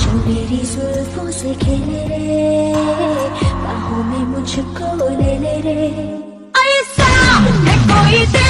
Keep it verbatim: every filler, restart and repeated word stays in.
जो मेरी जुल्फों से खेले रे, बाहों में मुझको ले ले रे। ऐसा है कोई